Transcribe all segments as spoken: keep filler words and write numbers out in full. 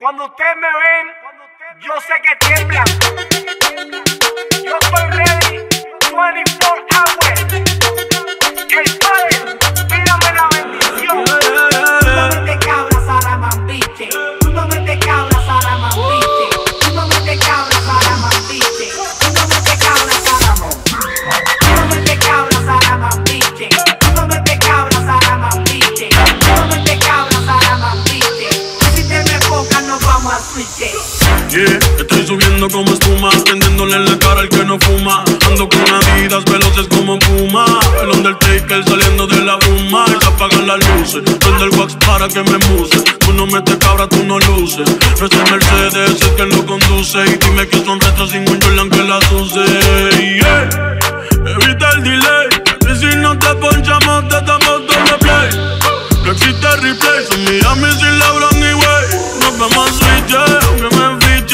Cuando ustedes me ven, yo sé que tiemblan. Yo estoy ready veinticuatro hours. El Padre, pídame la bendición. Tú no metes cabra, Saramambiche. Tú no metes cabra, Saramambiche. Tú no metes cabra, Saramambiche. Tú no metes cabra, Saramón. Tú no metes cabra, Saramambiche. Tú no metes cabra, Saramambiche. Tú no metes cabra, Saramambiche. Si te me enfocas, nos vamos a switch. Yeah, estoy subiendo como espuma, prendiéndole en la cara al que no fuma. Ando con Adidas veloces como Puma. El Undertaker saliendo de la bruma. Y se apagan las luces, prende el wax para que me muse. Tú no metes cabra, tú no luces. No es el Mercedes el que lo conduce. Y dime que son retros sin un Jordan que las use. Yeah, evita el delay, que si no te ponchamos te damos doble play. No existe replay, son Miami sin LeBron ni Way. Nos vamos a switch, aunque me enfiche.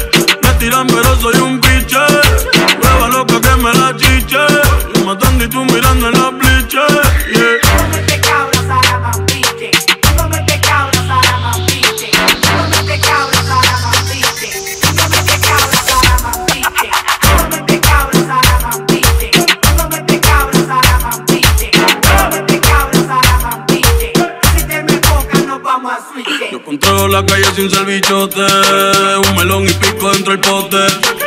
Me tiran pero soy un biche. Prueba loca que me la chiche. Yo matando y tú mirando en la bliche. Yeah. Tú no metes cabra, Saramambiche. Tú no metes cabra, Saramambiche. Tú no metes cabra, Saramambiche. Tú no metes cabra, Saramambiche. Tú no metes cabra, Saramambiche. Tú no metes cabra, Saramambiche. Tú no metes cabra, Saramambiche. Si te me enfocas, nos vamos a switch. Yo controlo la calle sin ser bichote. Un melón y pico dentro del pote.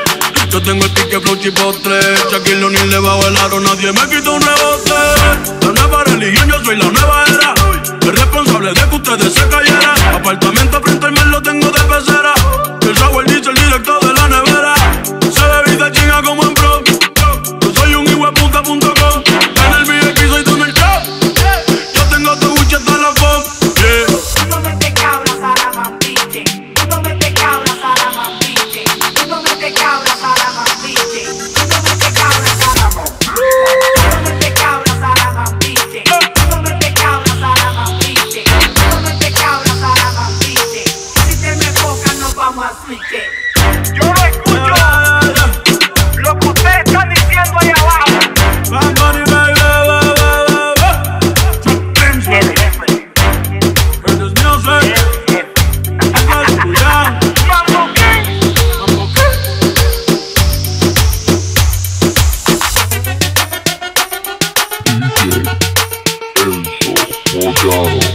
Yo tengo el pique, flow, chipotle. Shaquille O'Neal debajo del aro, nadie me quita un rebote. La nueva religión, yo soy la nueva era. El responsable de que ustedes se cayeran. Apartamento frente al mar lo tengo de pecera. El shower dice el directo de la nevera. Se bebe de chinga como en pro. Yo soy un hijueputa punto com. En el V I P soy Donald Trump. Yo tengo tu Gucci hasta la pop. Yeah. Tú no metes cabra, Saramambiche. Tú no metes cabra, Saramambiche. Tú no metes cabra, Saramambiche. Tú no metes cabra, Saramón. Tú no metes cabra, Saramambiche. Tú no metes cabra, Saramambiche. Tú no metes cabra, Saramambiche. Si te me enfocas, nos vamos a switch. Yo lo escucho, lo que ustedes están diciendo ahí abajo. Bad Bunny, baby, baby, baby. Heard this music. Yeah. Mambo King. D J Enzo Moyano.